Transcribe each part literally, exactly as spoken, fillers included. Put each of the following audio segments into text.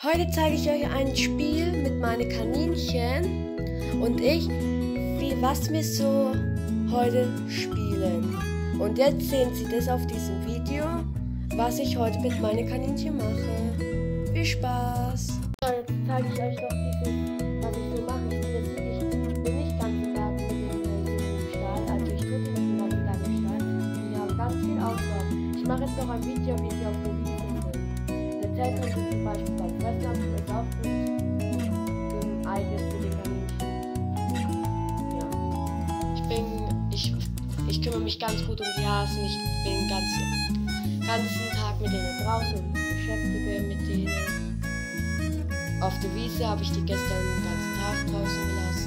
Heute zeige ich euch ein Spiel mit meinen Kaninchen und ich, wie was wir so heute spielen. Und jetzt sehen Sie das auf diesem Video, was ich heute mit meinen Kaninchen mache. Viel Spaß! So, jetzt zeige ich euch noch dieses, was ich so mache. Ich bin, jetzt, ich bin nicht ganz im Garten mit dem, mit dem Stall, also ich tue den nicht ganz lange im Stall. Die haben ganz viel Aufgaben. Ich mache jetzt noch ein Video, wie sie auf der Wiese sind. Erzählt euch zum Beispiel beim Fressen haben sie das auch gut im Eigen für die Kaninchen. Ja. Ich bin, ich, ich kümmere mich ganz gut um die Hasen. Ich bin den ganzen, ganzen Tag mit denen draußen und beschäftige mit denen. Auf der Wiese habe ich die gestern den ganzen Tag draußen gelassen.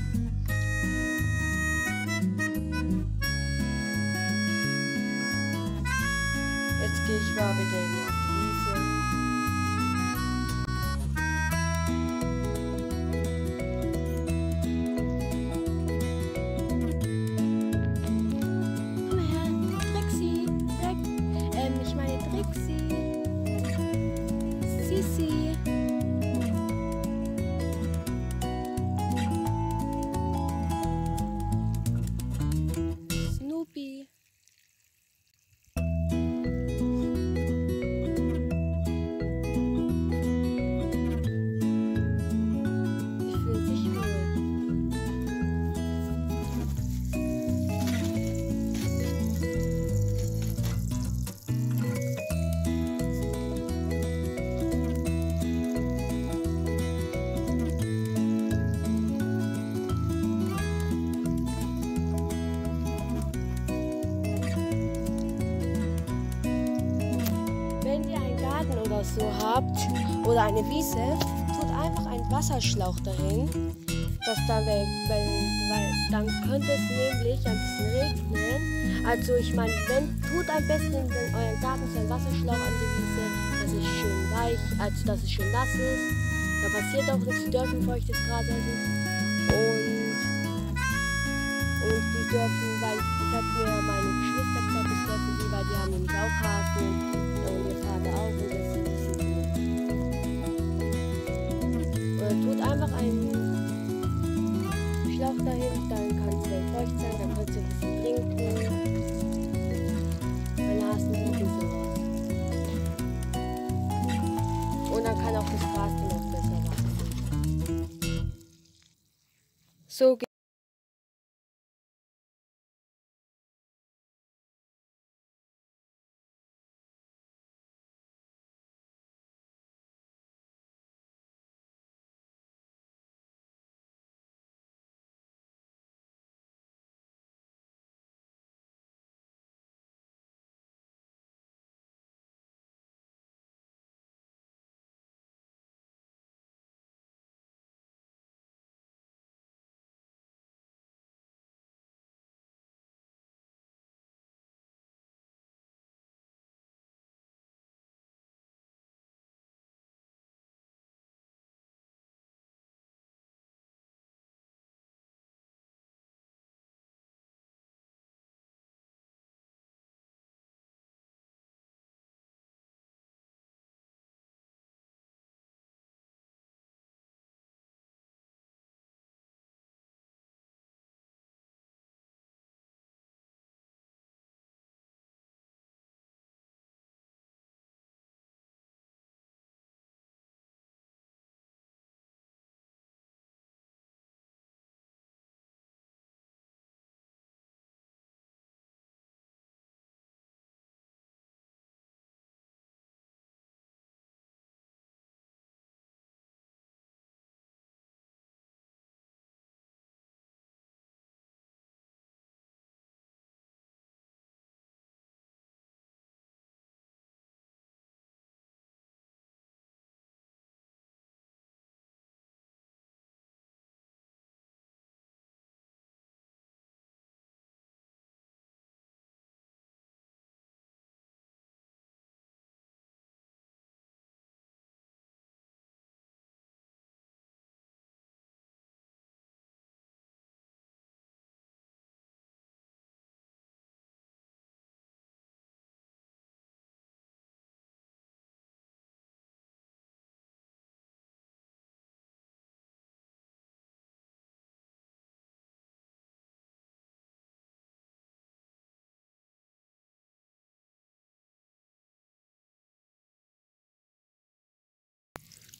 Jetzt gehe ich mal mit denen auf die Wiese. Komm her, Trixie. Trick, ähm, ich meine Trixie. Sissi. Snoopy. Die fühlen sich wohl. Wenn ihr einen Garten oder so habt oder eine Wiese, tut einfach einen Wasserschlauch dahin, dass dann, weil, weil, weil dann könnte es nämlich ein bisschen regnen. Also ich meine, wenn tut am besten in euren Garten so einen Wasserschlauch an die Wiese, dass es schön weich, also dass es schön nass ist. Da passiert auch nichts, sie dürfen feuchtes Gras essen. Und, und die dürfen, weil ich habe mir meine Geschwister gesagt, das dürfen die, weil die haben nämlich auch Hasen und ihr Vater auch und das ist gut. Oder tut einfach einen Schlauch dahin, dann kann es dann feucht sein, dann könnt ihr ein bisschen trinken. Meine Hasen lieben sowas. Und dann kann auch das Gras dann auch besser wachsen. So